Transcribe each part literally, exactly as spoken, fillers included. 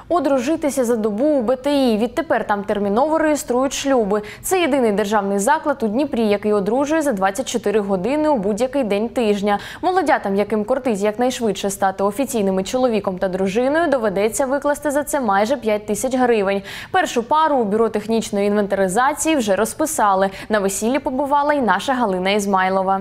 Одружитися за добу у Б Т І. Відтепер там терміново реєструють шлюби. Це єдиний державний заклад у Дніпрі, який одружує за двадцять чотири години у будь-який день тижня. Молодятам, яким кортить якнайшвидше стати офіційними чоловіком та дружиною, доведеться викласти за це майже п'ять тисяч гривень. Першу пару у бюро технічної інвентаризації вже розписали. На весіллі побувала і наша Галина Ізмайлова.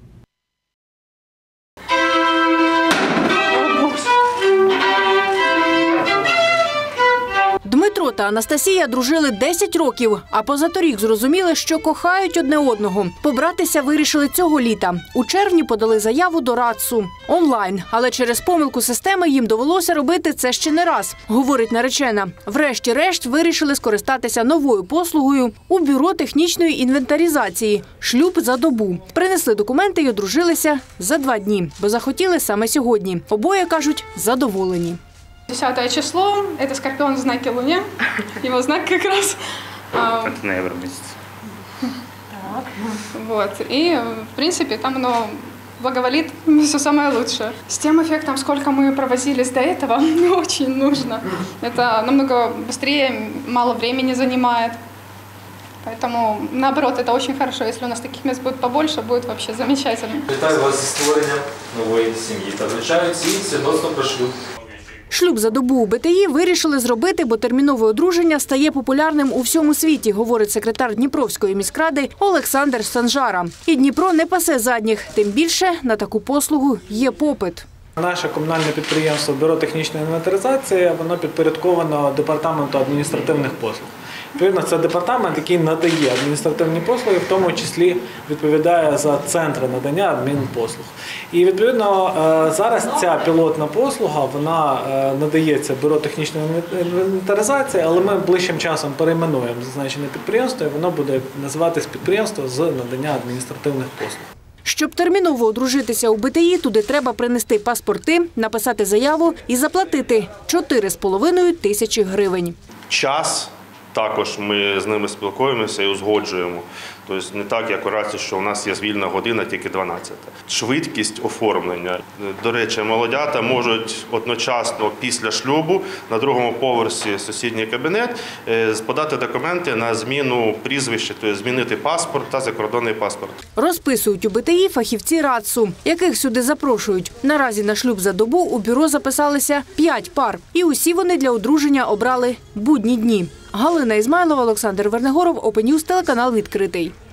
Дмитро та Анастасія дружили десять років, а позаторік зрозуміли, що кохають одне одного. Побратися вирішили цього літа. У червні подали заяву до РАЦУ. Онлайн. Але через помилку системи їм довелося робити це ще не раз, говорить наречена. Врешті-решт вирішили скористатися новою послугою у бюро технічної інвентаризації – шлюб за добу. Принесли документи й одружилися за два дні, бо захотіли саме сьогодні. Обоє, кажуть, задоволені. десятое число, это Скорпион в знаке Луне, его знак как раз. Это ноябрь месяц. Вот, и в принципе там оно благоволит все самое лучшее. С тем эффектом, сколько мы провозились до этого, не очень нужно. Это намного быстрее, мало времени занимает. Поэтому, наоборот, это очень хорошо. Если у нас таких мест будет побольше, будет вообще замечательно. Вітаю вас зі створенням нової сім'ї та вручаю ці свідоцтво про шлюб. Шлюб за добу у Б Т І вирішили зробити, бо термінове одруження стає популярним у всьому світі, говорить секретар Дніпровської міськради Олександр Санжара. І Дніпро не пасе задніх, тим більше на таку послугу є попит. Наше комунальне підприємство «Бюро технічної інвентаризації» воно підпорядковано департаменту адміністративних послуг. Відповідно, це департамент, який надає адміністративні послуги, в тому числі відповідає за центри надання адмінпослуг. І, відповідно, зараз ця пілотна послуга, вона надається Бюро технічної інвентаризації, але ми ближчим часом перейменуємо зазначене підприємство, і воно буде називатись підприємство з надання адміністративних послуг. Щоб терміново одружитися у Б Т І, туди треба принести паспорти, написати заяву і заплатити чотири з половиною тисячі гривень. Час також ми з ними спілкуємося і узгоджуємо. Тобто не так, як у РАЦУ, що у нас є вільна година, тільки дванадцята. Швидкість оформлення. До речі, молодята можуть одночасно після шлюбу на другому поверсі сусідній кабінет подати документи на зміну прізвища, тобто змінити паспорт та закордонний паспорт. Розписують у Б Т І фахівці РАЦУ, яких сюди запрошують. Наразі на шлюб за добу у бюро записалися п'ять пар. І усі вони для одруження обрали будні дні. Галина Ізмайлова, Олександр Вернегоров, Open News, телеканал «Відкритий».